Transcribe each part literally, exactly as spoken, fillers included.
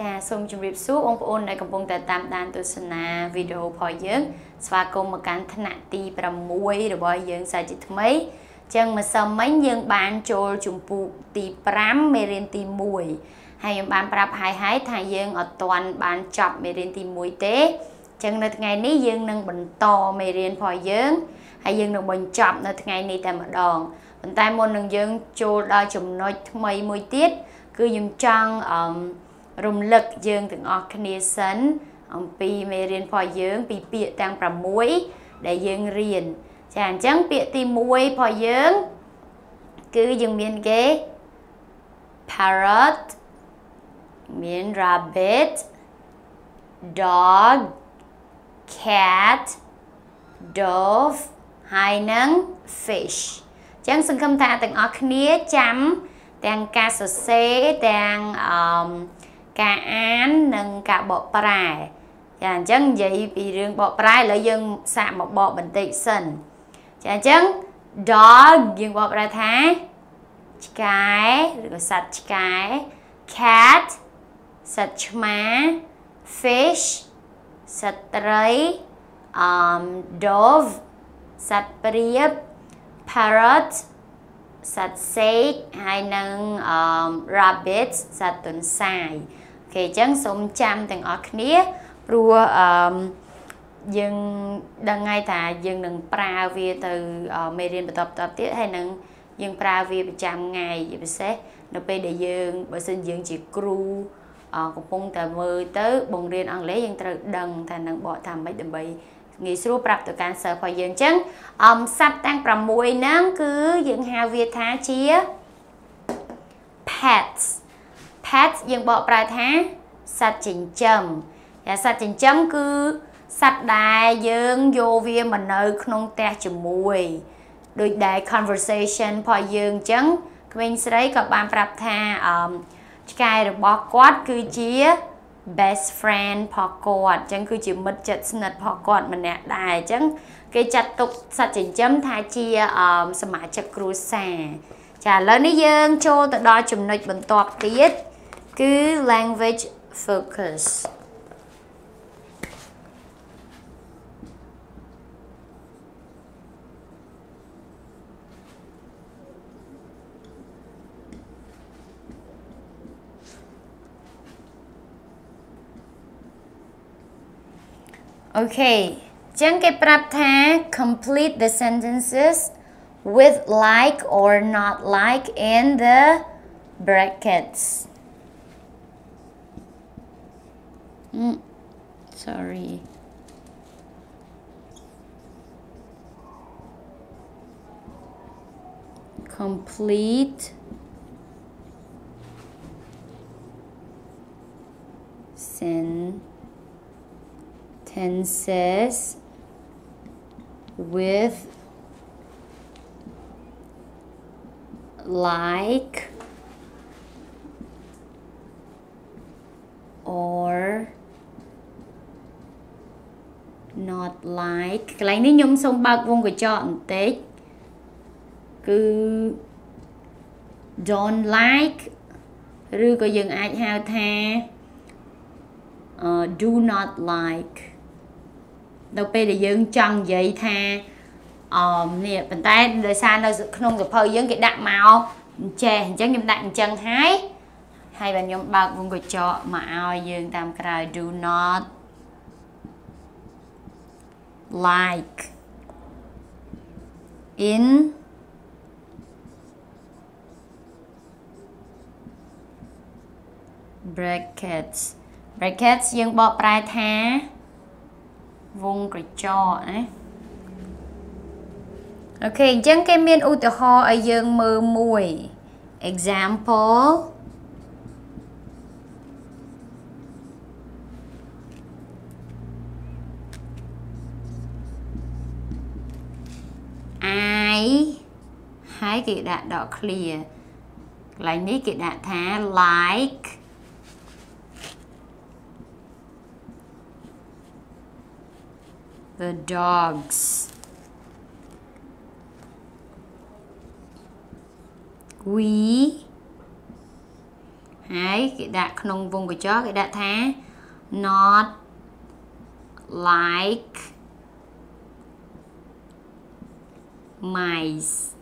Cha sung chụp rịp suốt ông ôn này cầm bông tại tam đàn tu sna video phò dưỡng và cùng một cán thân nạn ti và muối rồi bòi dưỡng sai chỉ mấy chẳng mà sao mấy dương bán trôi chùm phụ ti pram mê riêng ti mùi hay dương bán prap hai hai thay dương ở toàn bán chọc mê riêng ti mùi tế chẳng là ngày ní dương nâng bình to mê riêng phò dưỡng hay dương nâng bình chọc là ngày ní tại một đòn bình tay môn nâng dương trôi đo chùm nói mấy mùi tiết cứ dùng trăng um, rung lực dương từng organization ông pi mê riêng phò dưỡng pi bịa tăng bằng muối để dương riêng chẳng chẳng bịa tìm muối phò dưỡng cứ dùng miền kế parrot miền rabbit dog cat dove hai nâng fish chẳng xưng khâm thả từng organization chấm đang ca sơ xế đang um, cả án nâng cả bộ prai chẳng chẳng vậy vì riêng bộ prai lợi dân xạ một bộ bình tĩnh sân chẳng chẳng dog dương bộ prai thái cái rồi sạch cái cat sạch má fish sạch rấy um, dove sạch priếp parrot sạch xế hai nâng um, rabbit sạch tuần xài khi chẳng sống chăm từng ở khía rùa dân đang ngay thà dân nâng pra về từ mê riêng tập tập tiết hay nâng dân pra về trăm ngày vậy sẽ nó bây để dân bởi xin dân chỉ cru của phong tờ mơ tới bồng riêng ăn lấy dân tự đằng thành nâng bỏ thầm mấy đầm bầy nghĩ số prap từ cancer khỏi dân chứng um, sắp tăng bằng mùi nắng cứ dân hào việt thá chia pets pets dân bỏ pra thá sạch chỉnh châm và sạch chỉnh châm cứ sạch đài dân vô viên mình nơi không ta chùm mùi đôi đại conversation phò dân chứng mình sẽ thấy các bạn prap tha um, cái được bỏ quát cứ chia best friend phò quạt chẳng cứ chỉ mất chật nật phò quạt mình nè đài chẳng cái chặt tục sạch chỉnh châm tha chia um, sơ mã chật cru xà trả lời ní dân cho tự đó chùm nịch bình tọa tiết cứ language focus. Okay, chẳng cái prap tha complete the sentences with like or not like in the brackets. Mm, sorry. Complete sentences with like or not like cái này nếu nhung xong bạc vuông của chọn tích cứ don't like rồi có dừng ai hao tha uh, do not like đâu bây để dừng chân vậy tha um, nè bàn tay đời xa nó không được phơi dừng cái đặt màu chè chẳng nhầm đặt chân hái hay bạn nhung bạc vuông của chọn mà ai dừng tam cái do not like in brackets brackets dương bỏ prai tha vùng cái cho ấy ok chẳng cái miền u ho ở dương mơ mùi example ai hai cái đạn đỏ clear lại ní cái đạn thá like the dogs we Đấy, cái đặtក្នុងvùng của chó cái đặt thá not like mice.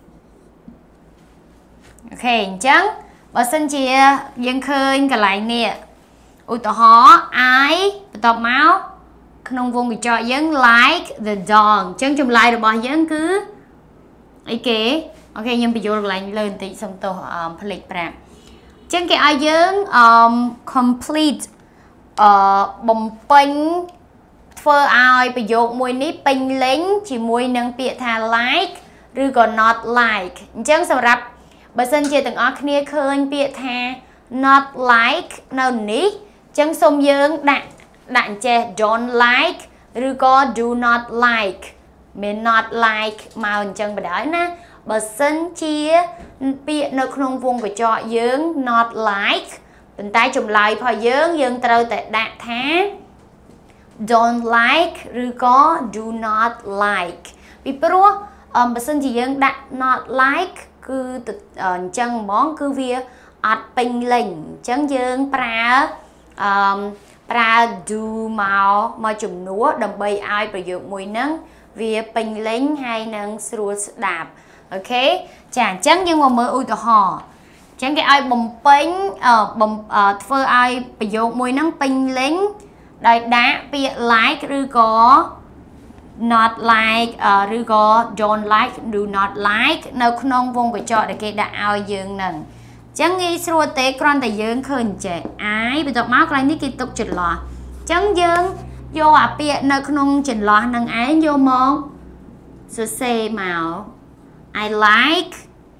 Ok, chẳngបើសិនជាយើងឃើញកន្លែងនេះឧទាហរណ៍ I បន្ទាប់មកក្នុងវងកញ្ចក់យើង like the dog អញ្ចឹងចម្លើយរបស់យើងគឺអីគេអូខេខ្ញុំបញ្យល់កន្លែងលើបន្តិចសុំទោសផ្លេចប្រាប់អញ្ចឹងគេឲ្យយើងអឺ complete អឺបំពេញធ្វើឲ្យប្រយោគមួយនេះពេញលេញជាមួយនឹងពាក្យថា like ឬក៏ not like អញ្ចឹងសម្រាប់បើសិនជាទាំងអស់គ្នាឃើញពាក្យថា not like នៅនេះអញ្ចឹងសូមយើងដាក់ដាក់អញ្ចេះ don't like ឬក៏ do not like មាន not like មកអញ្ចឹងបណ្ដោយណាបើសិនជាពាក្យនៅក្នុងវងកញ្ចក់យើង not like ប៉ុន្តែចម្លើយរបស់យើងយើងត្រូវតែដាក់ថា don't like ឬក៏ do not like ពីព្រោះបើសិនជាយើងដាក់ not like គឺអញ្ចឹងហ្មងគឺវាអត់ពេញលេញអញ្ចឹងយើងប្រើអឺប្រើ do មកមកជំនួសដើម្បីឲ្យប្រយោគមួយហ្នឹងវាពេញលេញហើយនឹងស្រួលស្ដាប់អូខេចាអញ្ចឹងយើងមកមើលឧទាហរណ៍អញ្ចឹងគេឲ្យបំពេញធ្វើឲ្យប្រយោគមួយហ្នឹងពេញលេញដោយដាក់ពាក្យ like ឬក៏ not like ឬក៏ don't like do not like នៅក្នុងវងកញ្ចក់ដែលគេដាក់ឲ្យយើងហ្នឹងអញ្ចឹងងាយស្រួលទេគ្រាន់តែយើងឃើញចេះ I បន្ទាប់មកកន្លែងនេះគេទុកចន្លោះអញ្ចឹងយើងយកអាពាក្យនៅក្នុងចន្លោះនឹងឯងយកមកសរសេរមក I like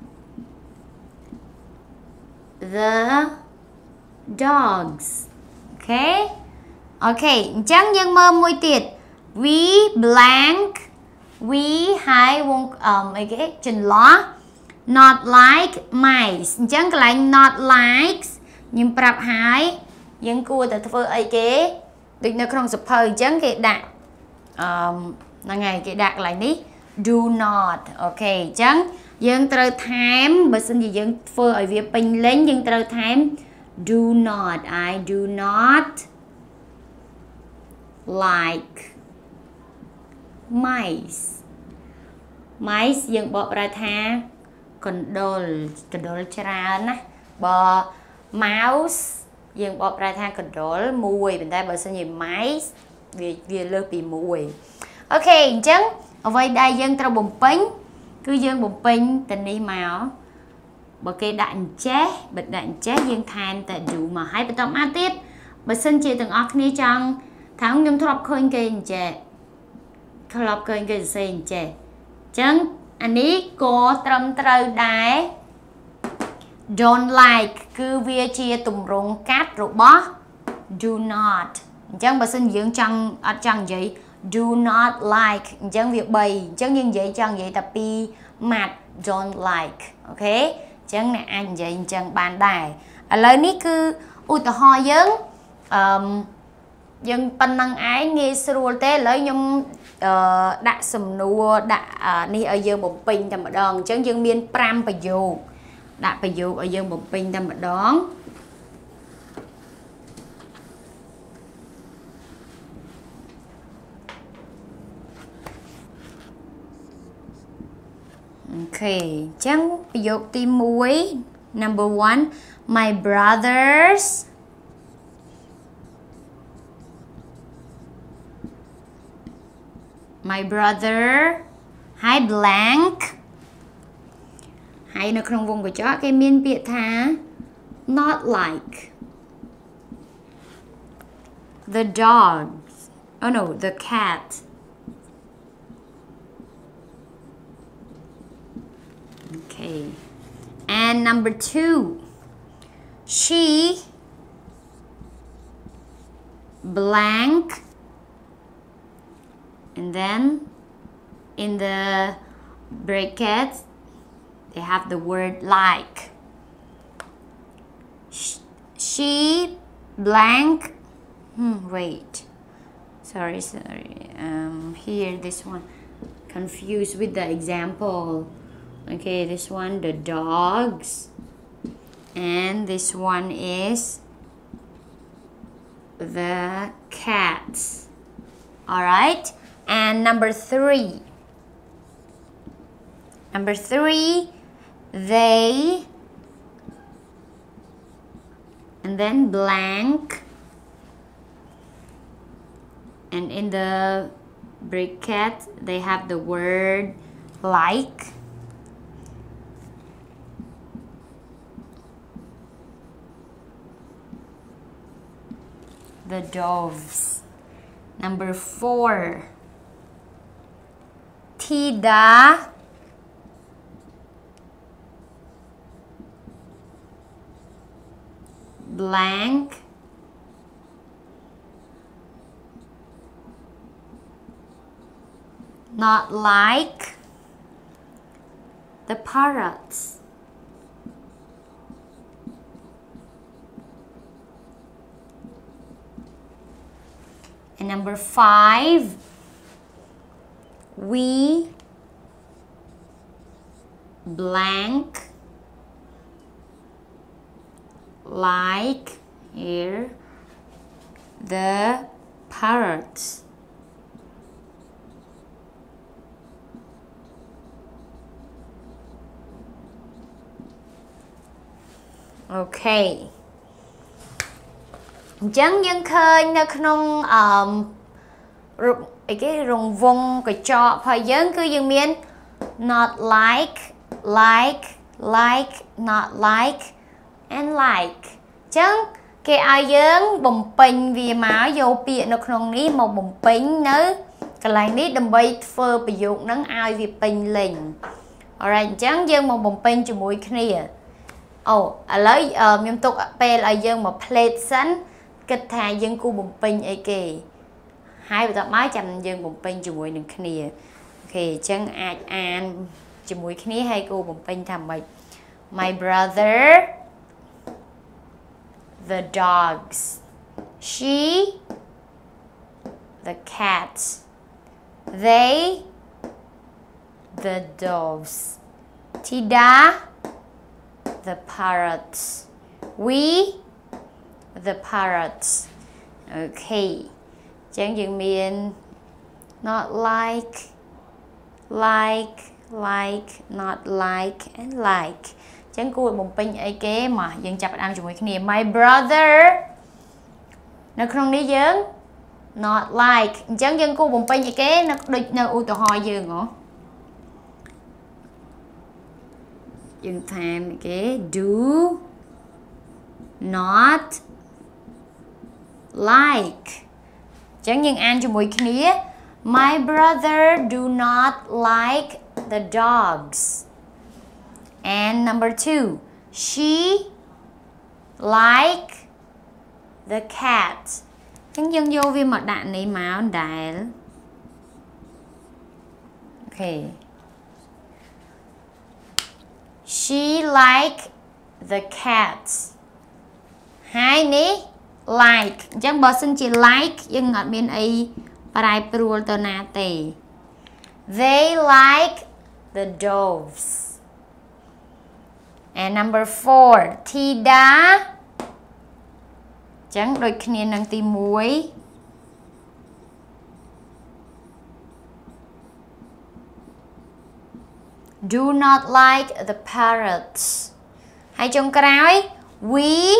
the dogs អូខេអូខេអញ្ចឹងយើងមើលមួយទៀត we blank we ហើយវងអឺអីគេចន្លោះ not like mice អញ្ចឹងកន្លែង not like ខ្ញុំប្រាប់ហើយយើងគួរតែធ្វើអីគេដូចនៅក្នុងសភៅអញ្ចឹងគេដាក់អឺហ្នឹងហើយគេដាក់កន្លែងនេះ do not អូខេអញ្ចឹងយើងត្រូវថែមបើសិនជាយើងធ្វើឲ្យវាពេញលេញយើងត្រូវថែម do not I do not like mice mice យើងបកប្រែថាកណ្ដុរកណ្ដុរច្រើនណាបើ mouse យើងបកប្រែថាកណ្ដុរមួយប៉ុន្តែបើសិនជា mice វាវាលើសពីមួយអូខេអញ្ចឹងអ្វីដែលយើងត្រូវបំពេញគឺយើងបំពេញទៅនេះមកបើគេដាក់អញ្ចេះបើដាក់អញ្ចេះយើងថែមតែ do មកហើយបន្តមកទៀតបើសិនជាទាំងអស់គ្នាចង់ថាខ្ញុំធ្លាប់ឃើញគេអញ្ចេះធ្លាប់ឃើញគេសរសេរអញ្ចេះអញ្ចឹងអានេះក៏ត្រឹមត្រូវដែរ don't like គឺវាជាទម្រង់កាត់របស់ do not អញ្ចឹងបើសិនយើងចង់អត់ចង់និយាយ do not like អញ្ចឹងវាបីអញ្ចឹងយើងនិយាយចង់និយាយតែពីរម៉ាត់ don't like អូខេអញ្ចឹងអ្នកអាចនិយាយអញ្ចឹងបានដែរឥឡូវនេះគឺឧទាហរណ៍យើងអឺយើងប៉ុណ្ណឹងឯងងាយស្រួលទេឥឡូវខ្ញុំអឺដាក់សំណួរដាក់នេះឲ្យយើងបំពេញតែម្ដងអញ្ចឹងយើងមានប្រាំប្រយោគដាក់ប្រយោគឲ្យយើងបំពេញតែម្ដងអូខេអញ្ចឹងប្រយោគទីមួយ number one my brothers my brother ហើយ blank ហើយនៅក្នុងវងកញ្ចក់គេមានពាក្យថា not like the dogs oh no the cat okay and number two she blank and then in the brackets they have the word like she blank hmm, wait sorry sorry um here this one confused with the example okay this one the dogs and this one is the cats. All right, and number three. Number three, they, and then blank, and in the bracket they have the word like. The doves. Number four, Tida, blank, not like the parrots. And number five, we blank like here the parrots. Okay. Chẳng dân khơiនៅក្នុងអឺអីគេរង្វង់កញ្ចក់ហើយយើងគឺយើងមាន not like like like not like and like ចឹងគេឲ្យយើងបំពេញវាមកយកពាក្យនៅក្នុងនេះមកបំពេញនៅកន្លែងនេះដើម្បីធ្វើប្រយោគហ្នឹងឲ្យវាពេញលេញ Alright អញ្ចឹងយើងមកបំពេញជាមួយគ្នាអូឥឡូវខ្ញុំទុកពេលឲ្យយើងមក plate សិនគិតថាយើងគូបំពេញអីគេហើយបន្ទាប់មកចាំយើងបំពេញជាមួយនឹងគ្នាអូខេអញ្ចឹងអាចអានជាមួយគ្នាហើយគូបំពេញថាម៉េច My brother the dogs she the cats they the doves Tida the parrots we the parrots. Okay. Chẳng dừng miền not like, like, like, not like, and like. Chẳng cua một pin ấy kế mà dừng chập ăn cho mỗi khi my brother. Nó không đi dừng not like. Chẳng dừng cua một pin ấy kế nó đôi nó u tờ hoi dừng hả? Dừng tham kế do not like. Chẳng những ăn cho mỗi kia. My brother do not like the dogs. And number two, she like the cat. Chẳng dân vô vì một đạn này máu đại. Okay. She like the cat. Hai ní like. Chẳng bỏ xin chỉ like nhưng ngọt miền ấy bài pruol tờ nà tề. They like the doves. And number four, Tida. Chẳng đôi khnia nâng tì muối. Do not like the parrots. Hai trong cái we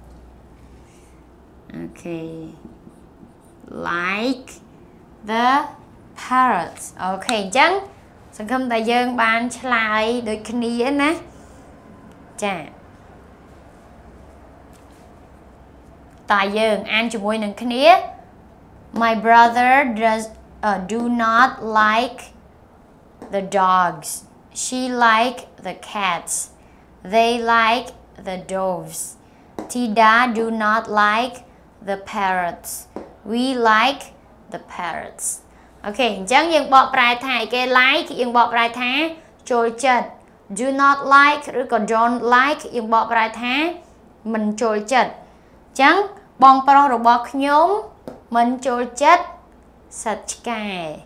okay like the parrots. Okay chẳng sẵn không tại dân bàn lại đôi khnia nè. Chà. Tại dương ăn cho môi nâng khnia. My brother does uh, do not like the dogs. She like the cats. They like the doves. Tida do not like the parrots. We like the parrots. Okay, chẳng dương bỏ bài thả cái like dương bỏ bài thả trôi chật. Do not like rồi còn don't like dương bỏ bài thả mình trôi chật. Chẳng bong pro rồi bỏ nhóm mình trôi chật sạch cài.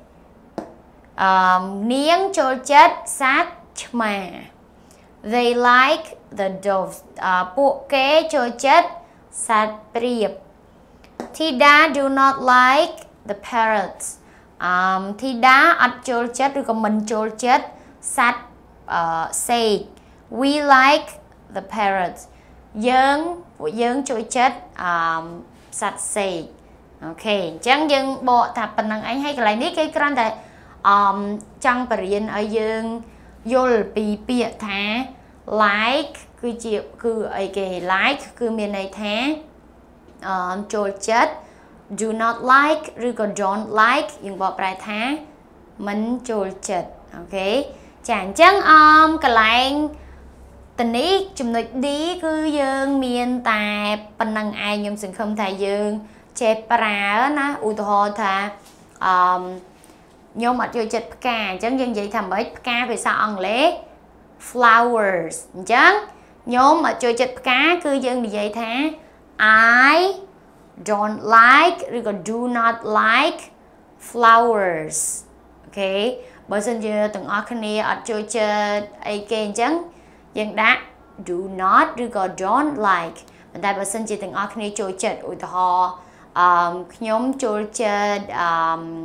Um, niếng trôi chất sát mà. They like the doves ពួកគេចូលចិត្តសត្វព្រាប Thida do not like the parrots អឺ Thida អត់ចូលចិត្តឬក៏មិនចូលចិត្តសត្វសេក We like the parrots យើងពួកយើងចូលចិត្តអឺសត្វសេកអូខេអញ្ចឹងយើងបកថាប៉ុណ្្នឹងឯងហើយកន្លែងនេះគេគ្រាន់តែអឺចង់បរៀនឲ្យយើងយល់ពីពាក្យថា like គឺជាគឺអីគេ like គឺមានន័យថាអឺចូលចិត្ត do not like ឬក៏ don't like យើងបកប្រែថាមិនចូលចិត្តអូខេចាអញ្ចឹងអមកន្លែងតនេះចំណុច D គឺយើងមានតែប៉ុណ្្នឹងឯងខ្ញុំសង្ឃឹមថាយើងចេះប្រើណាឧទាហរណ៍ថាអឺខ្ញុំអត់ចូលចិត្តផ្កាអញ្ចឹងយើងនិយាយថាម៉េចផ្កាភាសាអង់គ្លេស flowers អញ្ចឹងខ្ញុំអត់ចូលចិត្តផ្កាគឺយើងនិយាយថា I don't like ឬក៏ do not like flowers អូខេបើសិនជាទាំងអស់គ្នាអត់ចូលចិត្តអីគេអញ្ចឹងយើងដាក់ do not ឬក៏ don't like ប៉ុន្តែបើសិនជាទាំងអស់គ្នាចូលចិត្តឧទាហរណ៍អឺខ្ញុំចូលចិត្តអឺ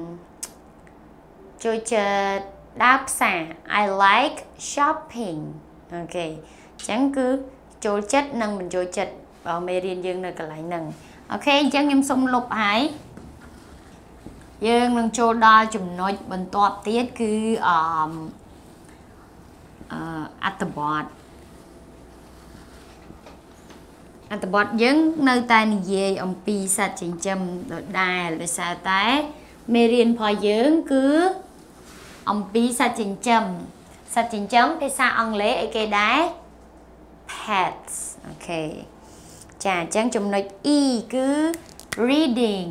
ចូលចិត្តដើរផ្សារ I like shopping អូខេអញ្ចឹងគឺចូលចិត្តនិងមិនចូលចិត្តមេរៀនយើងនៅកន្លែងហ្នឹងអូខេអញ្ចឹងខ្ញុំសូមលុបហើយយើងនឹងចូលដល់ចំណុចបន្ទាប់ទៀតគឺអឺអត្ថបទអត្ថបទយើងនៅតែនិយាយអំពីសត្វចិញ្ចឹមដដែលដោយសារតែមេរៀនរបស់យើងគឺអំពីសត្វចិញ្ចឹមសត្វចិញ្ចឹមភាសាអង់គ្លេសអីគេដែរ pets អូខេចាអញ្ចឹងចំណុច E គឺ reading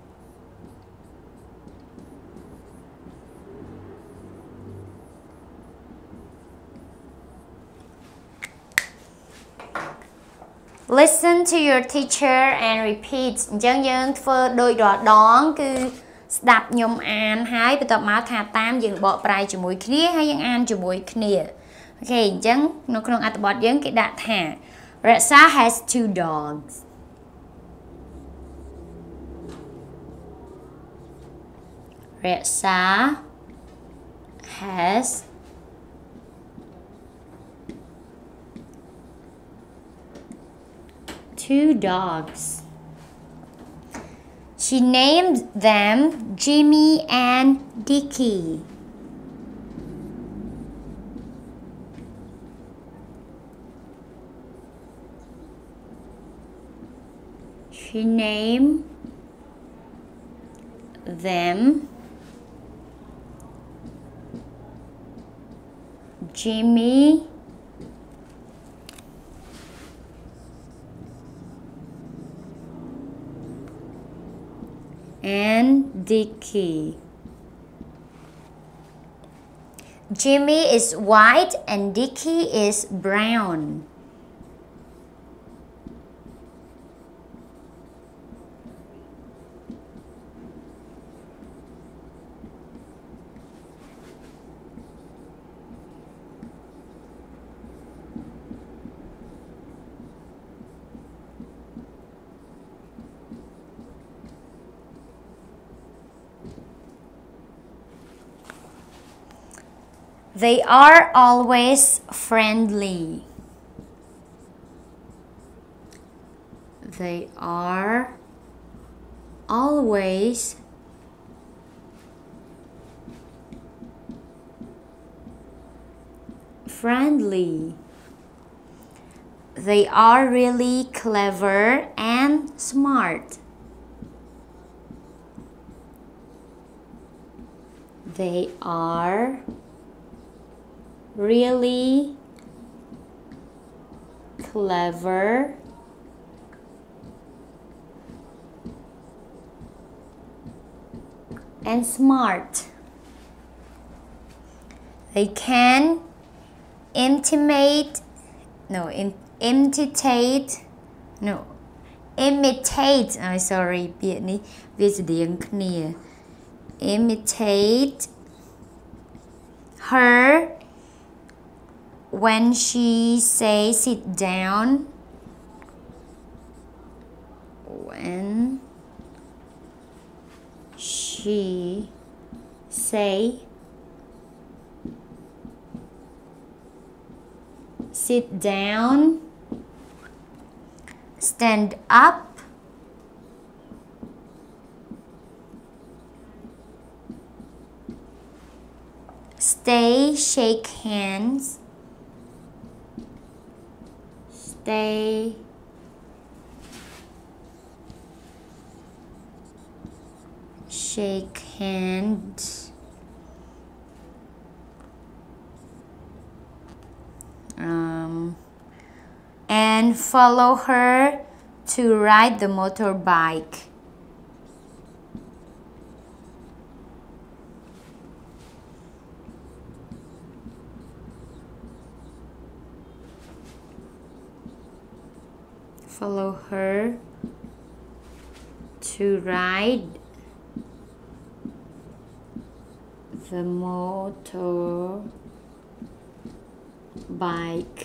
Listen to your teacher and repeat អញ្ចឹងយើងធ្វើដូចរាល់ដងគឺស្ដាប់ខ្ញុំអានហើយបន្ទាប់មកថាតាមយើងបកប្រែជាមួយគ្នាហើយយើងអានជាមួយគ្នាអូខេអញ្ចឹងនៅក្នុងអត្ថបទយើងគេដាក់ថា Rexa has two dogs Rexa has two dogs. She named them Jimmy and Dickie. She named them Jimmy and Dickie. Jimmy is white and Dickie is brown. They are always friendly. They are always friendly. They are really clever and smart. They are really clever and smart. They can intimate no in, imitate no imitate I'm sorry ពាក្យនេះវាស្តៀងគ្នា imitate her when she say sit down, when she say sit down, stand up, stay, shake hands, stay, shake hands, um, and follow her to ride the motorbike. Follow her to ride the motorbike.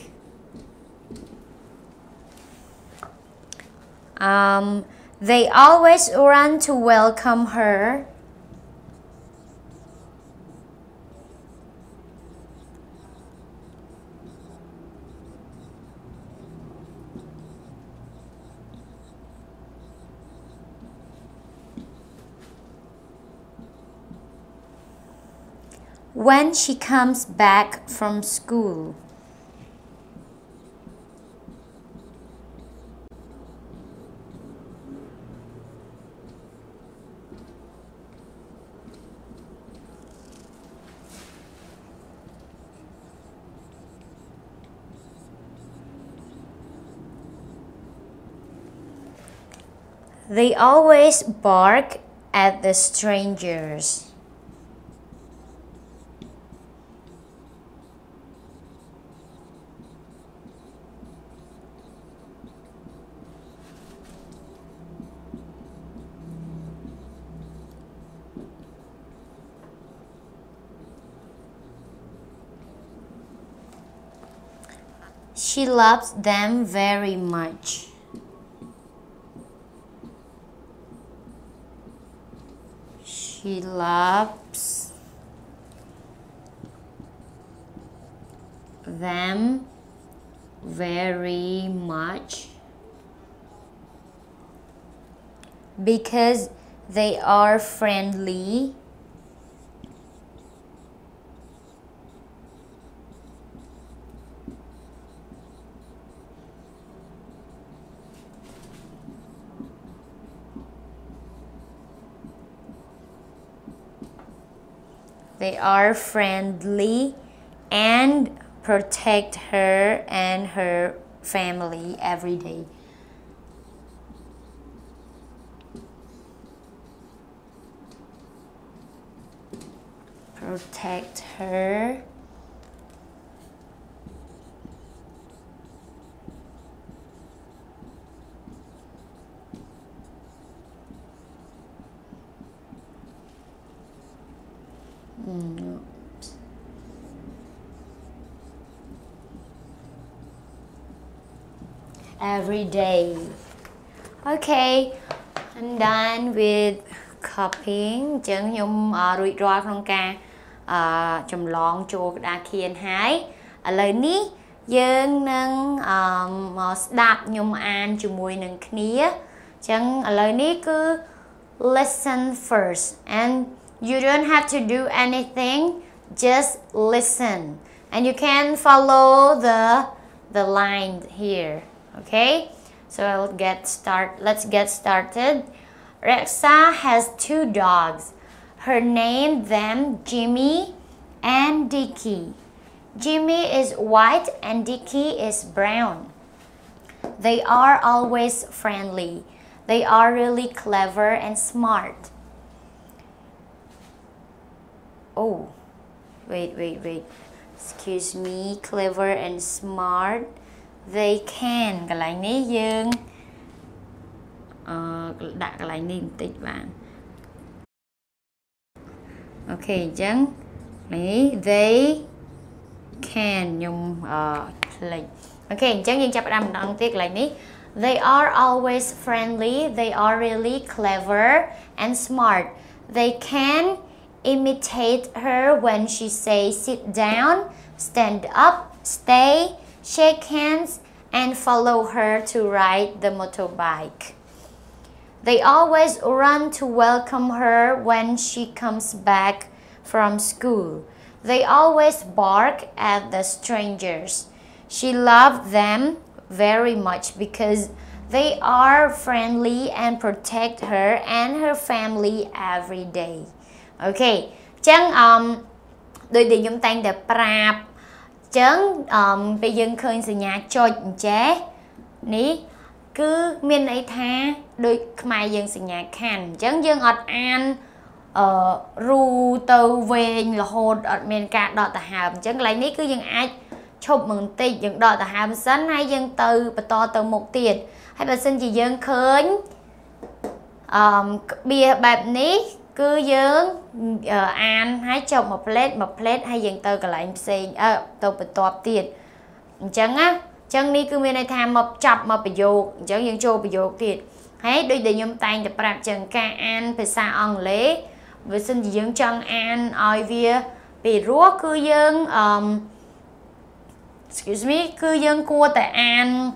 Um, they always run to welcome her. When she comes back from school. They always bark at the strangers. She loves them very much. She loves them very much because they are friendly They are friendly and protect her and her family every day. Protect her Mm. every day. Okay, I'm done with copying. ចឹងខ្ញុំរួចរាល់ក្នុងការចម្លងចូលក្តារខៀនហើយឥឡូវនេះយើងនឹងមកស្ដាប់ខ្ញុំអានជាមួយនឹងគ្នាចឹងឥឡូវនេះគឺ listen first and you don't have to do anything, just listen and you can follow the the line here. Okay, so I'll get start let's get started. Rexa has two dogs. Her name them Jimmy and Dicky. Jimmy is white and Dicky is brown. They are always friendly. They are really clever and smart. Oh, wait, wait, wait. Excuse me, clever and smart. They can. កន្លែងនេះយើងអឺដាក់កន្លែងនេះបន្តិចបានអូខេអញ្ចឹងនេះ they can nhung like okay chẳng những chập đam đăng tiết lại ní. They are always friendly. They are really clever and smart. They can imitate her when she says sit down, stand up, stay, shake hands, and follow her to ride the motorbike. They always run to welcome her when she comes back from school. They always bark at the strangers. She loved them very much because they are friendly and protect her and her family every day. Okay, chẳng um đôi đi chúng ta để prap chẳng um bây giờ khơi sự nhà cho chế ní cứ miền ấy tha đôi mai dân sự nhà khăn chẳng dân ọt an ờ ru tàu về là hồn ọt miền cả đọt tà hàm chẳng lấy ní cứ dân ai chụp mừng tì dân đọt tà hàm sẵn hay dân từ bà to từ một tiền hay bà xin chỉ dân khơi um bia bạp ní cứ dưỡng uh, ăn hãy chồng một plate một plate hay dừng từ cả lại xem ờ tôi bị toạp tiền chẳng á chẳng đi cứ bên này tham một chập mà bị dột chẳng dừng cho bị dột tiền hãy đôi để nhôm tay để bạp chẳng ca ăn phải xa ăn lễ với xin chỉ dưỡng chân ăn oi vía bị rúa cứ dưỡng um, excuse me cứ dưỡng cua tại ăn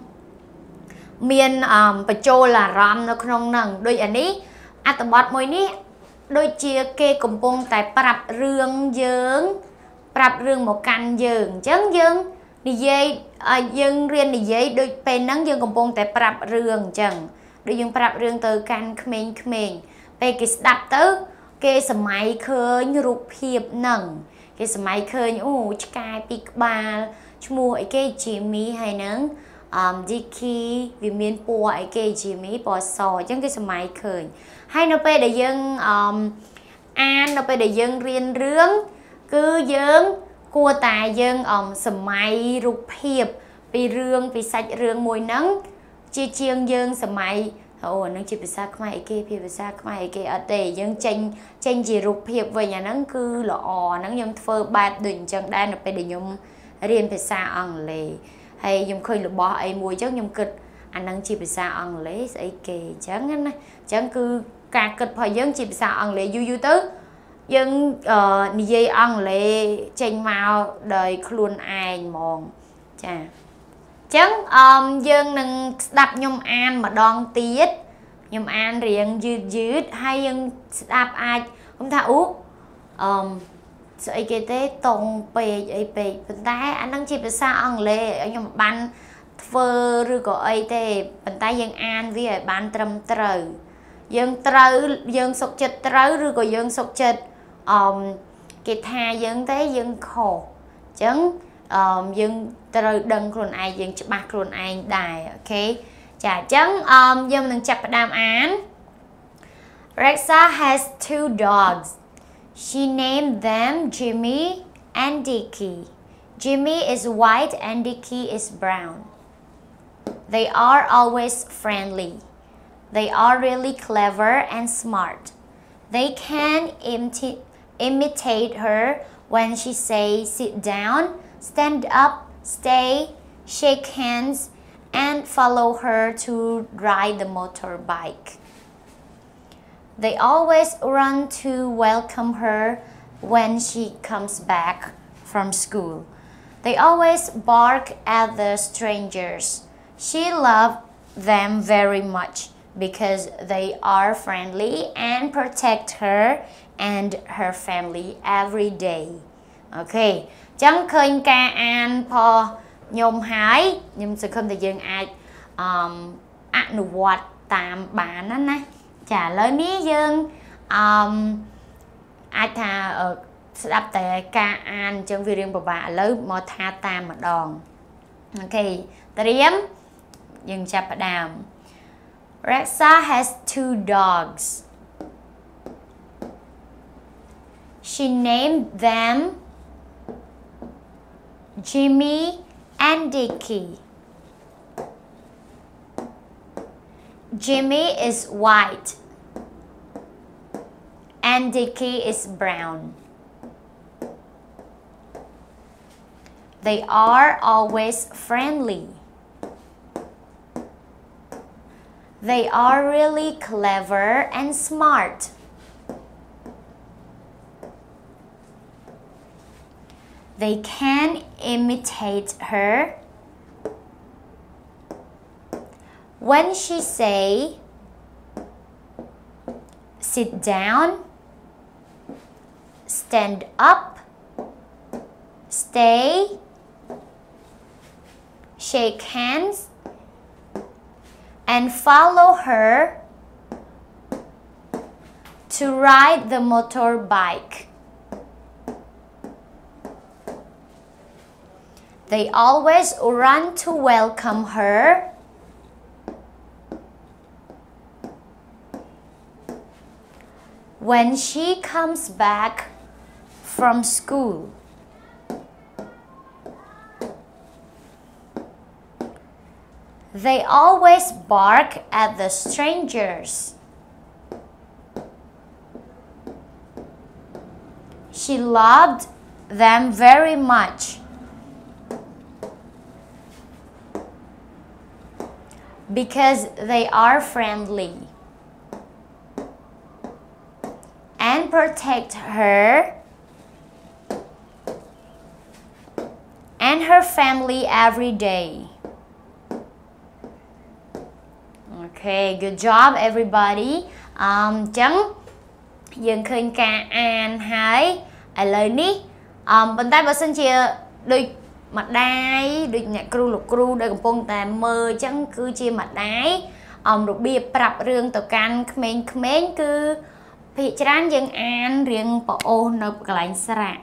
miền um, bà chô là ram nó không nâng đôi anh ấy à tầm bọt môi ní đôi chia kê cùng bông tại prap rương dưỡng prap rương một căn dưỡng chấn dưỡng đi dây dân riêng đi dây đôi bên nắng dương cùng bông tại prap rương chẳng đôi dương prap rương từ căn khmên khmên về cái đạp tứ kê sầm máy khơi như rụp hiệp nâng kê sầm máy khơi như ủ chkai pik ba mua ấy kê chỉ mi hay nắng um, Dicky vì miền po ấy kê chỉ mi po sò chẳng cái sầm máy khơi hay nó về để dân um, an nó về để dân riêng rướng cứ dân cua tài dân um, sầm máy rụp hiệp vì rương vì sạch rương mùi nắng chia chiêng dân sầm máy ồ nó chỉ bị xa mai kia bị xa mai kia ở đây dân tranh tranh gì rụp hiệp về nhà nắng cứ lọ nắng dân phơ bát đỉnh chân đai nó về để nhung riêng bị xa ăn lề hay nhung khơi là bỏ ấy mùi chắc nhung kịch anh đang chỉ bị xa ăn lề ấy kì chẳng anh chẳng cứ cả kịch phải dân chỉ sao ăn lệ du du tứ dân uh, như vậy ăn lệ tranh màu đời luôn ai mòn chà chẳng um, dân nâng đạp nhom an mà đòn tiết nhom an riêng dứt dứt hay dân đạp ai không thà út um, sợi cái tế tông bề ấy bề bên tay anh đang chỉ bị sao ăn lệ nhưng mà ban phơ rồi có ấy thế bên tay dân an với ban trầm trời dân trâu dân sọc chật trâu rồi có dân sọc chật um, cái tha dân thế dân khổ chẳng um, dân trâu đừng luôn ai dân bạc luôn ai đài ok chả chẳng um, dân mình chặt đàm án. Rexa has two dogs. She named them Jimmy and Dicky. Jimmy is white and Dicky is brown. They are always friendly. They are really clever and smart. They can imti imitate her when she says sit down, stand up, stay, shake hands, and follow her to ride the motorbike. They always run to welcome her when she comes back from school. They always bark at the strangers. She loved them very much because they are friendly and protect her and her family every day. Ok, chẳng khơi ca an po nhôm hái nhưng sẽ không thể dừng ai um, ăn quạt tạm bán á nè trả lời ní dân um, ai thà ở đáp tại ca an trong video của bạn lấy mò tha tam mà đòn. Ok, triếm dừng chập đàm. Rexa has two dogs. She named them Jimmy and Dicky. Jimmy is white and Dicky is brown. They are always friendly. They are really clever and smart. They can imitate her when she say sit down, stand up, stay, shake hands, and follow her to ride the motorbike. They always run to welcome her when she comes back from school. They always bark at the strangers. She loved them very much. Because they are friendly and protect her and her family every day. Okay, good job everybody. Um, chẳng dừng khơi ca an hái ở lời ní. Um, bên tay bà xin chia đôi mặt đáy đôi nhạc cru lục cru đây còn phong tà mơ chẳng cứ chia mặt đáy. Um, rồi bia prap rương tàu can khmên khmên cứ bị chán dân an riêng bỏ ô nộp cái lạnh sạ.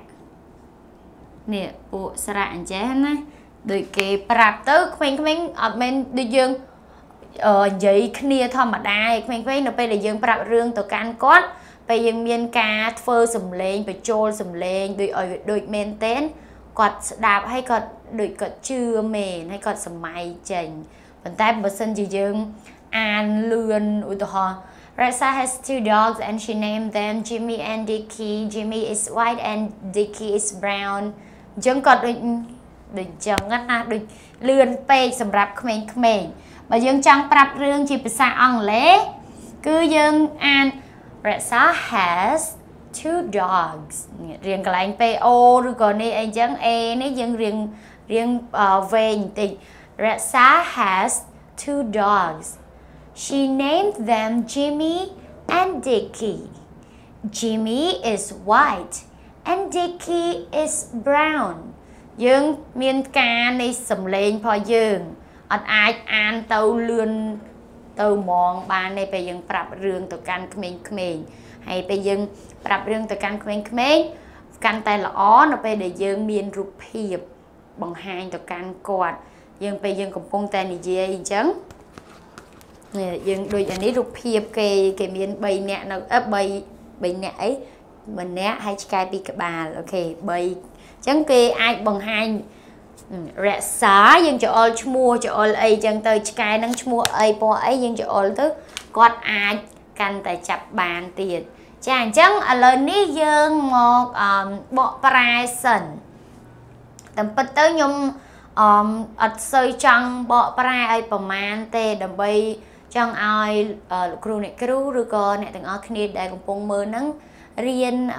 Nè, bộ sạ anh chế nè. Đôi cái prap tới khmên khmên ở bên đi dương ờ giấy khnia thò mặt đáy khmên khmên nó bây là dương prap rương tàu can cốt. Bây dương miên ca phơ sầm lên, bây trôi sầm lên, đôi ở đôi men tên. Quạt đạp hay quạt đôi quạt chưa mền hay quạt sầm mai chành. Phần tay bờ sân chỉ dương an lươn ủi tòa. Reza has two dogs and she named them Jimmy and Dicky. Jimmy is white and Dicky is brown. Chẳng quạt đôi đôi chẳng ngắt na đôi lươn pe sầm rạp khmên khmên. Bà dương chẳng prap rương chỉ bị xa ăn lẽ. Cứ dương an Reza has two dogs. Riêng cái lạnh pê ô rồi còn này anh chẳng e này dân riêng riêng uh, về thì Reza has two dogs. She named them Jimmy and Dicky. Jimmy is white and Dicky is brown. Dương miên ca này sầm lên phò dương. Ở ai an tàu lươn tàu mong ba này bây giờ prap rương tàu can khmên khmên. Hay bây giờ prap rương tàu can khmên khmên. Can tay là ó nó bây để dương miên rụp hiệp bằng hai tàu can quạt. Dương bây giờ cũng công tay này dê chẳng. Dương đôi anh ấy rụp hiệp cái cái miên bay nẹ nó ấp bay bay nẹ ấy. Mình nẹ hay cái bị cả bà ok bay chẳng kì ai bằng hai rẽ xá dân cho ol mua cho ol ấy chẳng tới cái năng mua ấy po ấy dân cho ol tức quạt ai cần tại chập bàn tiền chàng chẳng ở lời ní dân một bộ present tầm bật tới nhung ở sơi trăng bộ pre ấy bờ man tê đầm bay chẳng ai kêu này kêu rồi còn này từng ở kia đây cũng phong mơ nắng riêng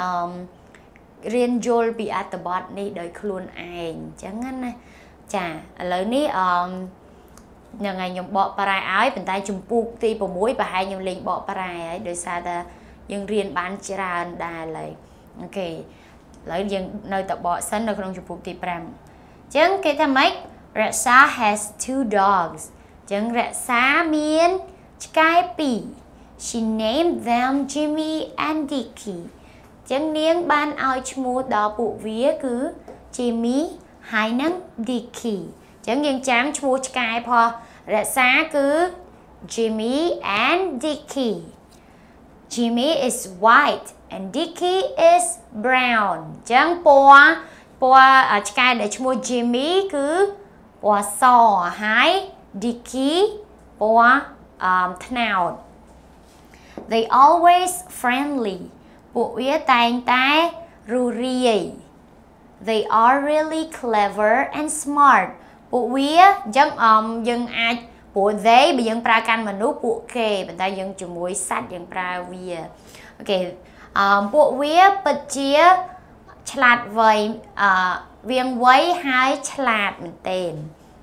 riêng Joel bị at the bot này đời khuôn ảnh chẳng ngăn này chà lời ní nhờ ngày nhung bọ parai ái bên tay chùm buộc thì bộ mũi và hai nhung lên bọ parai ấy đời xa ta dân riêng bán chira đà lại ok lấy dân nơi tập bọ sân nơi không chùm buộc thì pram chẳng cái tham mấy Reza has two dogs chẳng Reza miên Skype. She named them Jimmy and Dicky. Chẳng niên ban ao chmua đó bộ vía cứ Jimmy hai nắng Dicky. Chẳng niên chám chmua Skype ho Reza cứ Jimmy and Dicky. Jimmy is white and Dicky is brown. Chẳng po po ở Skype để chmua Jimmy cứ po sò hai Dicky po um, thnào. They always friendly. Bộ yếu tàn tay ru riêng. they are really clever and smart ពួកវាអញ្ចឹងអមយើងអាចពួក they បើយើងប្រើកាន់មនុស្សពួកគេប៉ុន្តែយើងជាមួយសត្វយើងប្រើវាអូខេអមពួកវាពិតជាឆ្លាតវៃអឺវាងវៃហើយឆ្លាតមែនទែន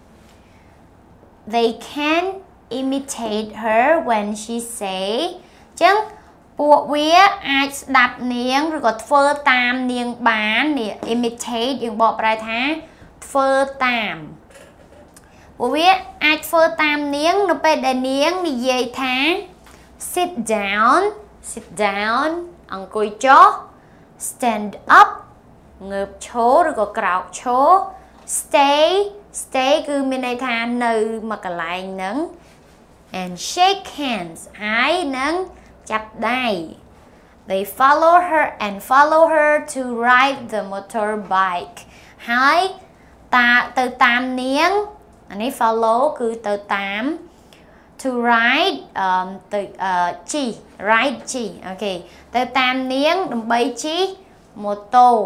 they can imitate her when she say អញ្ចឹងពួកវាអាចស្ដាប់នាងឬក៏ធ្វើតាមនាងបាននេះ imitate យើងបកប្រែថាធ្វើតាមពួកវាអាចធ្វើតាមនាងនៅពេលដែលនាងនិយាយថា sit down sit down អង្គុយចុះ stand up ងើបឈរឬក៏ក្រោកឈរ stay stay គឺមានន័យថានៅមួយកន្លែងហ្នឹង and shake hands ហើយនឹងចាប់ដៃ they follow her and follow her to ride the motorbike ហើយតាទៅតាមនាងអានេះ follow គឺទៅតាម to ride អឺទៅជិះ ride ជិះអូខេទៅតាមនាងដើម្បីជិះម៉ូតូ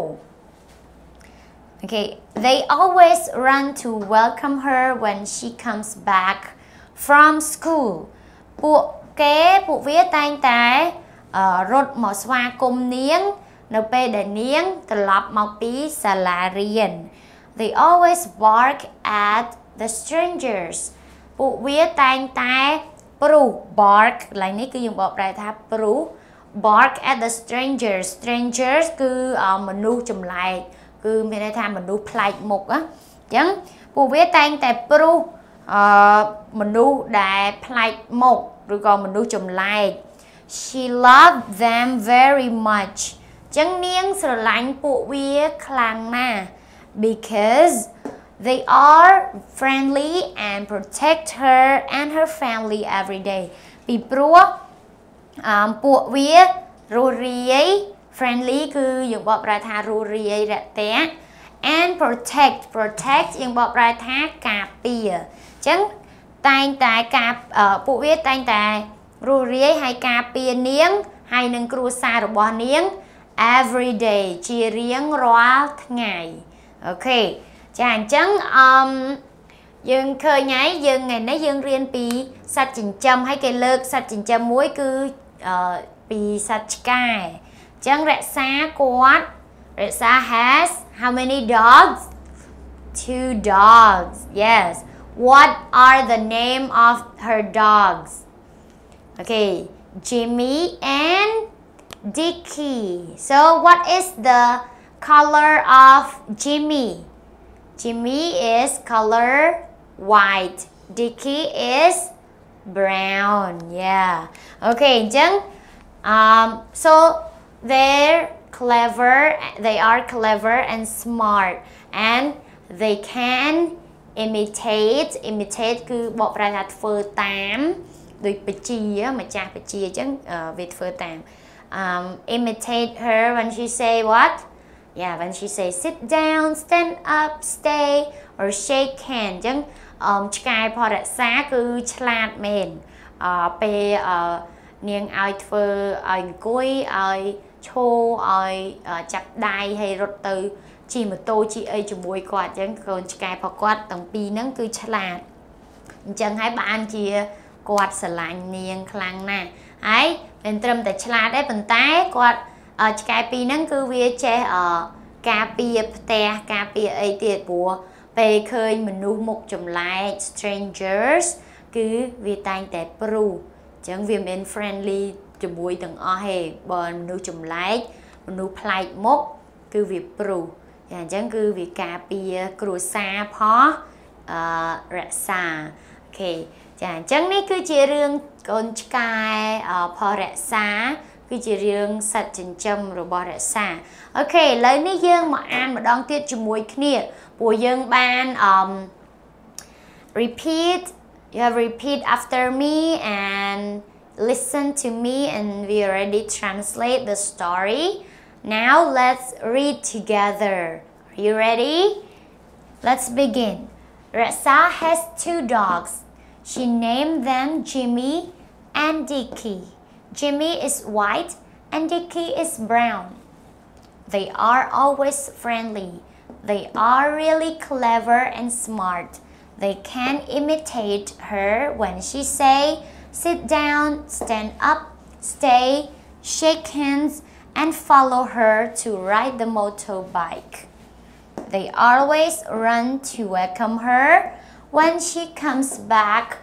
Okay, they always run to welcome her when she comes back from school ពួកគេពួកវាតែងតែរត់មកស្វាគមន៍នាងនៅពេលដែលនាងត្រឡប់មកពីសាលារៀន They always bark at the strangers ពួកវាតែងតែព្រុស bark កន្លែងនេះគឺយើងបកប្រែថាព្រុស bark at the strangers strangers គឺមនុស្សចម្លែកគឺមានន័យថាមនុស្សប្លែកមុខណាអញ្ចឹងពួកវាតែងតែព្រុសអឺមនុស្សដែលប្លែកមុខឬក៏មនុស្សចម្លែក She loved them very much អញ្ចឹងនាងស្រឡាញ់ពួកវាខ្លាំងណាស់ because they are friendly and protect her and her family every day ពីព្រោះអឺពួកវារស់រាយfriendly គឺយើងបកប្រែថារស់រាយរាក់ទាក់ and protect protect យើងបកប្រែថាការពារអញ្ចឹងតែងតែការពួកវាតែងតែរស់រាយហើយការពារនាងហើយនឹងគ្រួសាររបស់នាង every day ជារៀងរាល់ថ្ងៃអូខេចាអញ្ចឹងអមយើងឃើញហើយយើងថ្ងៃនេះយើងរៀនពីសត្វចិញ្ចឹមហើយគេលើកសត្វចិញ្ចឹមមួយគឺពីសត្វឆ្កែចឹងរក្សាគាត់រក្សា has how many dogs two dogs yes what are the name of her dogs okay Jimmy and Dicky so what is the color of Jimmy Jimmy is color white Dicky is brown yeah okay ចឹង um so They're clever, they are clever and smart and they can imitate, imitate គឺបកប្រែថាធ្វើតាមដូចបជាម្ចាស់បជាអញ្ចឹងវាធ្វើតាម um imitate her when she say what yeah when she say sit down stand up stay or shake hand អញ្ចឹងឆ្កែផរក្សាគឺឆ្លាតមែនអឺពេលនាងឲ្យធ្វើឲ្យអង្គុយឲ្យឈោឲ្យចាប់ដៃហើយរត់ទៅជិះម៉ូតូជិះអីជាមួយគាត់អញ្ចឹងកូនឆ្កែផគាត់ទាំងពីរហ្នឹងគឺឆ្លាតអញ្ចឹងហើយបានជាគាត់ស្រឡាញ់នាងខ្លាំងណាស់ហើយមិនត្រឹមតែឆ្លាតទេប៉ុន្តែគាត់ឆ្កែពីរហ្នឹងគឺវាចេះការពារផ្ទះការពារអីទៀតព្រោះពេលឃើញមនុស្សមុខចម្លែក strangers គឺវាតែងតែព្រុសអញ្ចឹងវាមិន friendlyជាមួយទាំងអស់ហេបើមនុស្សចម្លែកមនុស្សប្លែកមុខគឺវាព្រុសចាអញ្ចឹងគឺវាការពារគ្រួសារផងអឺរក្សាអូខេចាអញ្ចឹងនេះគឺជារឿងកូនឆ្កែផលរក្សាគឺជារឿងសត្វចិញ្ចឹមរបស់រក្សាអូខេឥឡូវនេះយើងមកអានម្ដងទៀតជាមួយគ្នាព្រោះយើងបានអឺ repeat you have repeat after me and listen to me and we already translate the story. Now let's read together. Are you ready? Let's begin. Reza has two dogs. She named them Jimmy and Dicky. Jimmy is white and Dicky is brown. They are always friendly. They are really clever and smart. They can imitate her when she say, sit down, stand up, stay, shake hands, and follow her to ride the motorbike. They always run to welcome her when she comes back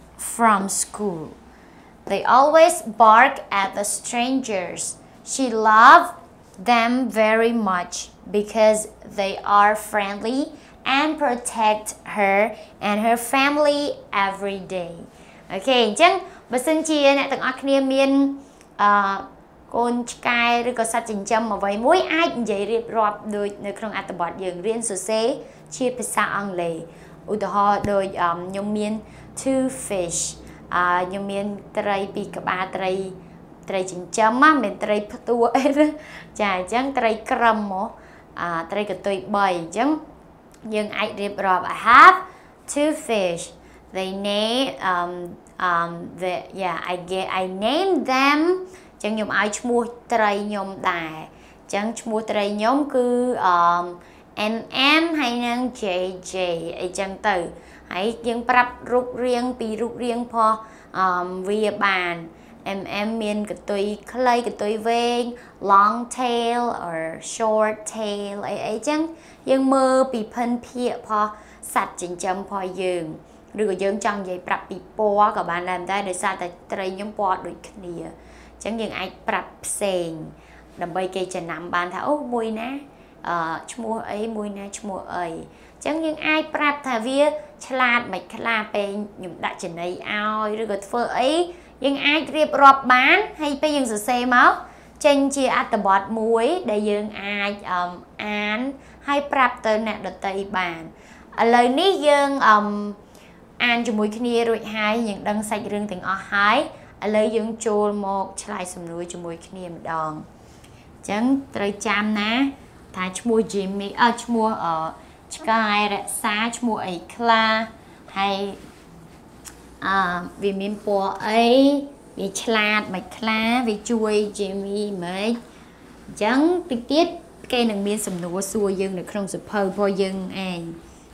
from school. They always bark at the strangers. She loves them very much because they are friendly and protect her and her family every day. Ok, អញ្ចឹងបើសិនជាអ្នកទាំងអស់គ្នាមានអឺកូនឆ្កែឬក៏សត្វចិញ្ចឹមអ្វីមួយអាចនិយាយរៀបរាប់ដូចនៅក្នុងអត្ថបទយើងរៀនសរសេរជាភាសាអង់គ្លេសឧទាហរណ៍ដូចខ្ញុំមាន two fish អឺខ្ញុំមានត្រីពីរក្បាលត្រីត្រីចិញ្ចឹមណាមិនត្រីផ្ទួអីទេចាអញ្ចឹងត្រីក្រឹមមកអឺត្រីកតុយបីអញ្ចឹងយើងអាចរៀបរាប់ I have two fish they name um um the yeah I get I name them អញ្ចឹងខ្ញុំឲ្យឈ្មោះត្រីខ្ញុំដែរអញ្ចឹងឈ្មោះត្រីខ្ញុំគឺអឺ em em ហើយនឹង jj អីចឹងទៅហើយយើងប្រាប់រូបរាងពីរូបរាងផងអឺវាបាន em em មានកតុយខ្លីកតុយវែង long tail or short tail អីអីចឹងយើងមើលពីភិនភាគផងសត្វចិញ្ចឹមផងយើងឬក៏យើងចង់និយាយប្រាប់ពីពណ៌ក៏បានដែរតែដោយសារតែត្រីខ្ញុំពណ៌ដូចគ្នាអញ្ចឹងយើងអាចប្រាប់ផ្សេងដើម្បីគេចំណាំបានថាអូមួយណាអឺឈ្មោះអីមួយណាឈ្មោះអីអញ្ចឹងយើងអាចប្រាប់ថាវាឆ្លាតមិនខ្លះពេលខ្ញុំដាក់ចំណីឲ្យឬក៏ធ្វើអីយើងអាចរៀបរាប់បានហើយពេលយើងសរសេរមកចេញជាអត្ថបទមួយដែលយើងអាចអានហើយប្រាប់ទៅអ្នកដទៃបានឥឡូវនេះយើងអឺអានជាមួយគ្នារួចហើយយើងដឹងសាច់រឿងទាំងអស់ហើយឥឡូវយើងចូលមកឆ្លើយសំណួរជាមួយគ្នាម្ដងអញ្ចឹងត្រូវចាំណាថាឈ្មោះ Jimmy អើឈ្មោះអឺឆ្កែរក្សាឈ្មោះអីខ្លះហើយអឺវាមានពណ៌អីវាឆ្លាតមិនខ្លះវាជួយ Jimmy មិនអញ្ចឹងតិចទៀតគេនឹងមានសំណួរសួរយើងនៅក្នុងសៀវភៅរបស់យើងឯង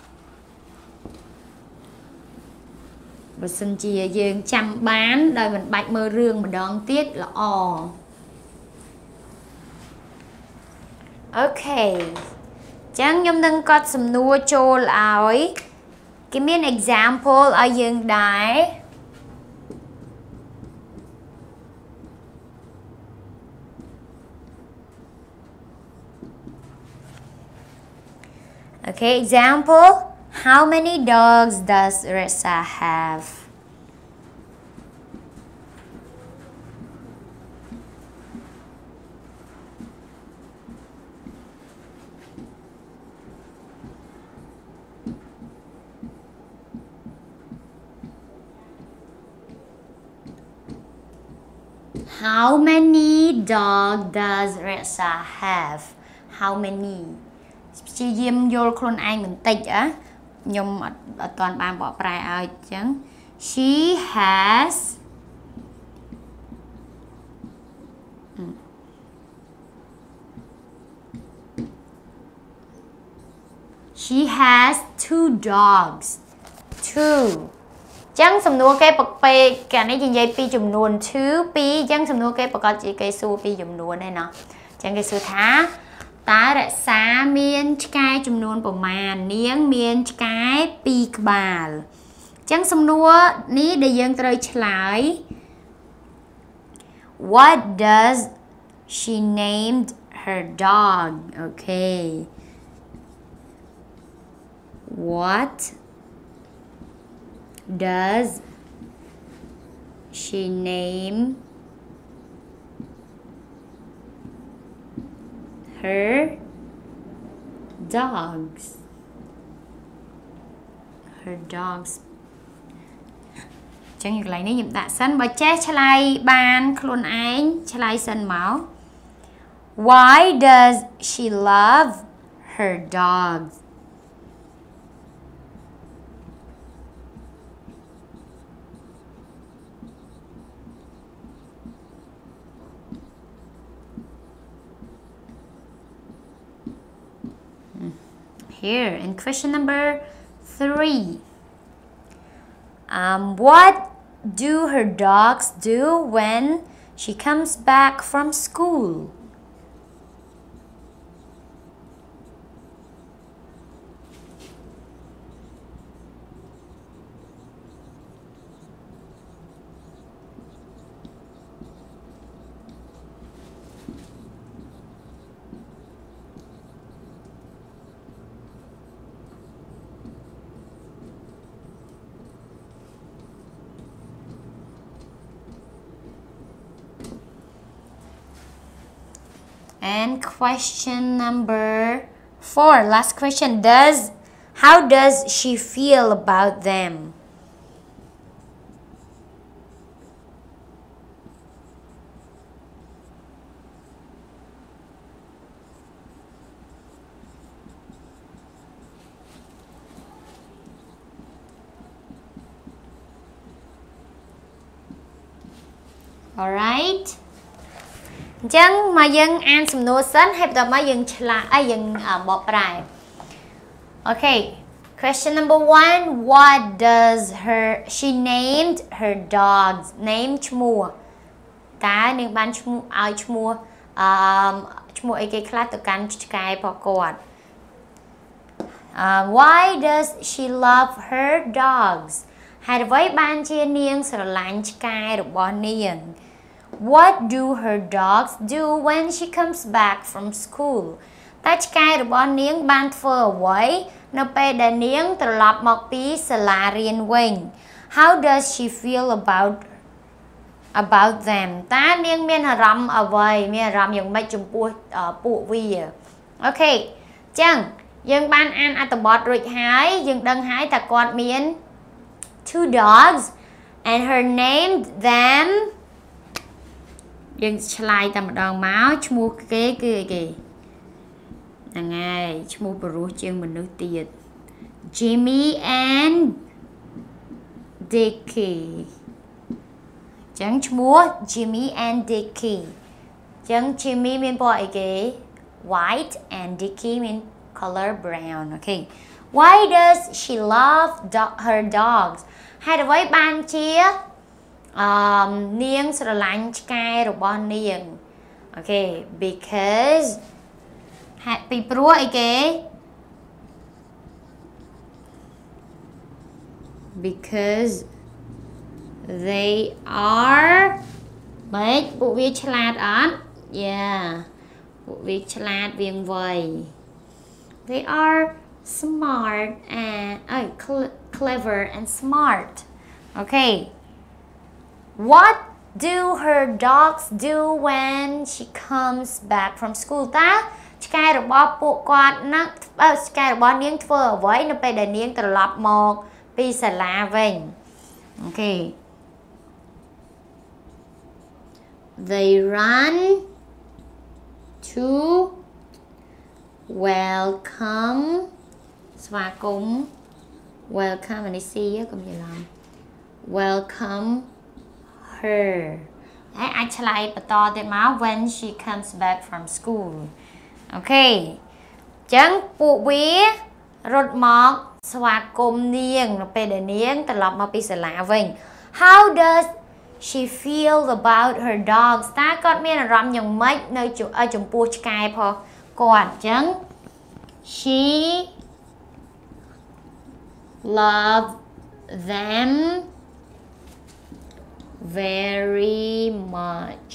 បើសិនជាយើងចាំបានដោយមិនបាច់មើលរឿងម្ដងទៀតល្អអូខេចឹងខ្ញុំនឹងកត់សំណួរចូលឲ្យគេមាន example ឲ្យយើងដែរ Okay, example. How many dogs does Ressa have? How many dogs does Ressa have? How many? ព្យាយាមយល់ខ្លួនឯងបន្តិចអ่ะខ្ញុំអត់អត់ទាន់បានបកប្រែឲ្យអញ្ចឹង She has She has two dogs two ចឹងសំណួរគេប្រកបកាលនេះនិយាយពីចំនួន two ពីរចឹងសំណួរគេប្រកាសជាគេសួរពីចំនួនឯណោះចឹងគេសួរថាតើរក្សាមានឆ្កែចំនួនប្រមាណនាងមានឆ្កែពីរក្បាលអញ្ចឹងសំណួរនេះដែលយើងត្រូវឆ្លើយ What does she named her dog? Okay. What does she name her dogs? Her dogs. ចឹងកន្លែងនេះខ្ញុំដាក់សិនបើចេះឆ្លើយបានខ្លួនឯងឆ្លើយសិនមក Why does she love her dogs? here. And question number three. Um, what do her dogs do when she comes back from school? And question number four, last question. Does how does she feel about them? All right. អញ្ចឹងមកយើងអានសំណួរសិនហើយបន្ទាប់មកយើងឆ្លាតអីយើងបកប្រែ Okay, question number one. What does her she named her dogs? Name ឈ្មោះតើនាងបានឈ្មោះឲ្យឈ្មោះអឺឈ្មោះអីគេខ្លះទៅកាន់ឆ្កែរបស់គាត់ Uh, why does she love her dogs? ហេតុអ្វីបានជានាងស្រឡាញ់ឆ្កែរបស់នាង What do her dogs do when she comes back from school? តើឆ្កែរបស់នាងបានធ្វើអ្វីនៅពេលដែលនាងត្រឡប់មកពីសាលារៀនវិញ How does she feel about about them? តើនាងមានអារម្មណ៍អ្វីមានអារម្មណ៍យ៉ាងម៉េចចំពោះពួកវា Okay អញ្ចឹងយើងបានអានអត្ថបទរួចហើយយើងដឹងហើយថាគាត់មាន two dogs and her named them យើងឆ្លើយតែម្ដងមកឈ្មោះគេគឺអីគេហ្នឹងហើយឈ្មោះបរិសុទ្ធជាងមនុស្សទៀត Jimmy and Dicky ចឹងឈ្មោះ Jimmy and Dicky ចឹង Jimmy មានពណ៌អីគេ white and Dicky មាន color brown. Okay. Why does she love do her dogs? ហេតុអ្វីបានជាអឺនាងស្រឡាញ់ឆ្កែរបស់នាង Okay, because ហេតុពីព្រោះអីគេ Because they are ម៉េចពួកវាឆ្លាតអត់ Yeah ពួកវាឆ្លាតវាងវៃ They are smart and oh, cl clever and smart. Okay. What do her dogs do when she comes back from school? តើឆ្កែរបស់ពួកគាត់ណាឆ្កែរបស់នាងធ្វើអ្វីនៅពេលដែលនាងត្រឡប់មកពីសាលាវិញ Okay. They run to welcome ស្វាគមន៍ welcome អានេះ see កុំច្រឡំ welcome her ហើយអាចឆ្លើយបន្តទៀតមក when she comes back from school Okay អញ្ចឹងពួកវារត់មកស្វាគមន៍នាងនៅពេលដែលនាងត្រឡប់មកពីសាលាវិញ How does she feel about her dogs តើគាត់មានអារម្មណ៍យ៉ាងម៉េចនៅចំពោះឆ្កែផងគាត់អញ្ចឹង She love them very much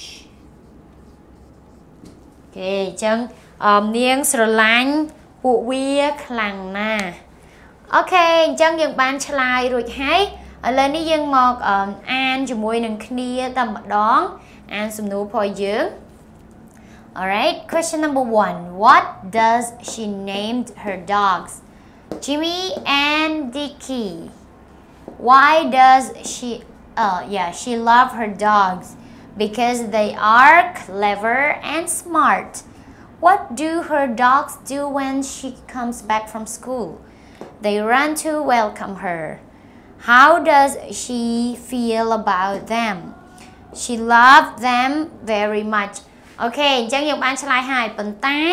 គេអញ្ចឹងនាងស្រឡាញ់ពួកវាខ្លាំងណាស់ Okay អញ្ចឹងយើងបានឆ្លើយរួចហើយឥឡូវនេះយើងមកអានជាមួយនឹងគ្នាតែម្ដងអានសំណួរផងយើង Alright, question number one. What does she named her dogs? Jimmy and Dicky. Why does she, uh, yeah, she love her dogs? Because they are clever and smart. What do her dogs do when she comes back from school? They run to welcome her. How does she feel about them? She loved them very much. Okay អញ្ចឹងយើងបានឆ្លើយហើយប៉ុន្តែ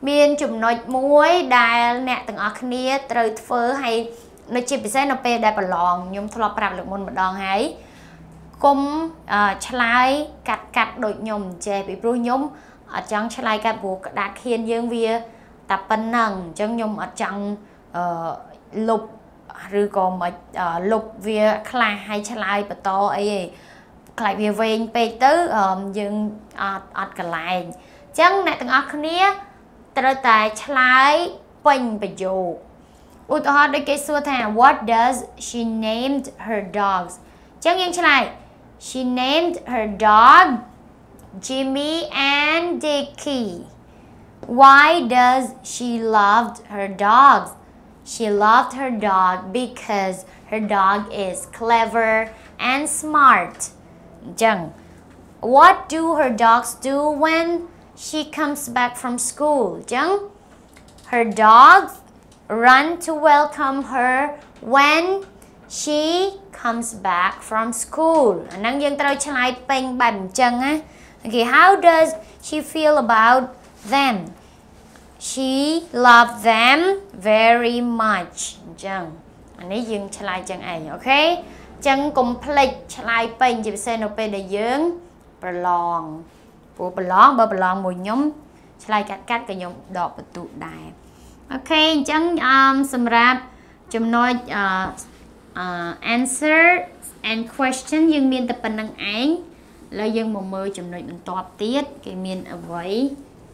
miền chùm nói muối đài nè từng ở kia từ phơ hay nó chỉ bị sai nó pe đài bờ lòn nhung thọ prap lực môn một đòn hay cũng chlai cắt cắt đôi nhung chè bị bru nhung ở trong chlai cắt buộc đạt hiền dương vía tập bắn nằng trong nhung ở trong lục rồi còn mà lục vía khai hay chlai bờ to ấy lại vía về pe tứ dương ọt cả lại chẳng nè từng ở kia từ tại chlai pin bị dụ ủa họ đây cái số thằng what does she named her dogs chẳng những chlai she named her dog Jimmy and Dickie. Why does she loved her dogs? She loved her dog because her dog is clever and smart. Chẳng what do her dogs do when she comes back from school? Chẳng her dogs run to welcome her when she comes back from school. Năng dân tao chlai peng bành chẳng á. Okay, how does she feel about them? She loved them very much. Chẳng anh ấy dân chlai chẳng ấy, okay? Chẳng complete chlai peng chỉ sẽ nó pe để dưỡng bờ lòn bộ bờ lòn bờ lòn mùi nhóm chlai cắt cắt cái nhóm đọt bờ tụ đài. Okay, chẳng um sum rap chấm nói uh, uh, answer and question dương miền tập năng án là dương một mơ chấm nói mình toát tiết cái miền ở vậy.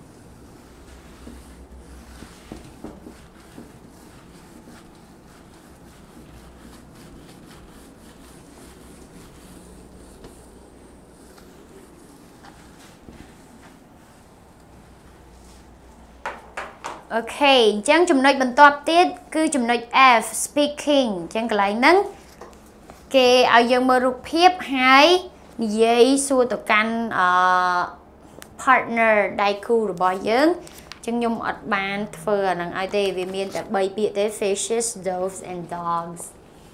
Ok, chẳng chùm nói bằng toát tiết cứ chùm nói F, speaking chẳng cái lại nâng kê ở dân mơ rụt hiếp hai dây xua tổ căn uh, partner đại khu rồi bỏ dân chẳng nhung ọt bàn phở nâng ai tê vì miền tại bày bịa tế fishes, doves and dogs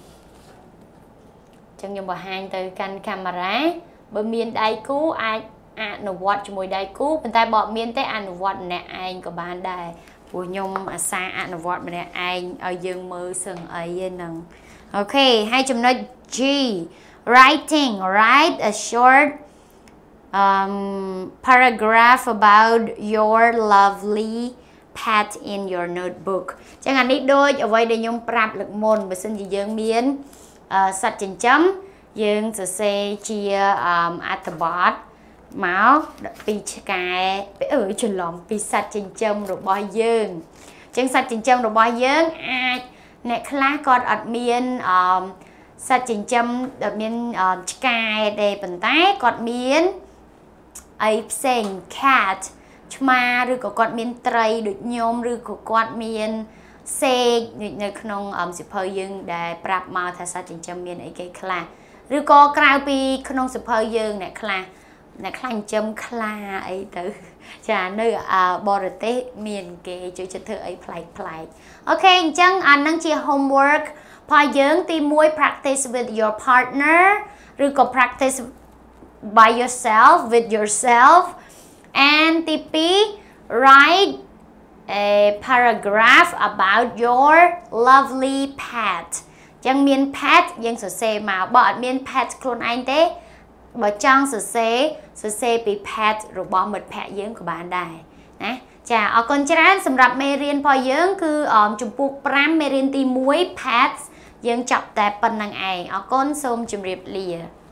chẳng nhung bỏ hàng từ căn camera bởi miền đại khu ai ạ nổ vọt cho mùi đại khu bên tay bỏ miền tế ăn nổ vọt nè anh có bán đài của nhung à xa ạ nổ vọt nè anh ở dân mơ sừng ấy nâng. Ok, hai chùm nói G, writing, write a short um, paragraph about your lovely pet in your notebook. Chẳng hạn đi đôi ở đây để nhung prap lực môn bởi xin gì dân miên uh, sạch trình chấm dân sẽ xe chia um, at the bot máu bị cái ở trên lòng bị sạch trình chấm rồi bao dương chẳng sạch trình chấm rồi bao dương ai nè khá còn ở miền um, sạch trình chấm ở miền uh, cái để bẩn tái còn miền ấy sen cat mà rồi có con miền tây được nhôm rồi có con miền xe như không um, sự phơi dương để prap màu thay sạch trình chấm miền ấy cái khá rồi có cái pi không sự phơi dương nè khá nè khăn chấm khla ấy từ chả nơi à bò tết miền kề chỗ chất thơ ấy play play. Ok chẳng anh năng chia homework phải dưỡng tìm muối practice with your partner rồi có practice by yourself with yourself and T P write a paragraph about your lovely pet chẳng miền pet dân sở xe mà bọn miền pet luôn anh thế bởi trong sự xế sự xế bị pet rồi bỏ mật pet dưỡng của bạn đài nè chà ở con chán sầm rập mê riêng phò dưỡng cứ ở chụp buộc pram mê riêng tìm muối pet dưỡng chọc tẹp phần năng ai ở con xôm chùm riệp lìa.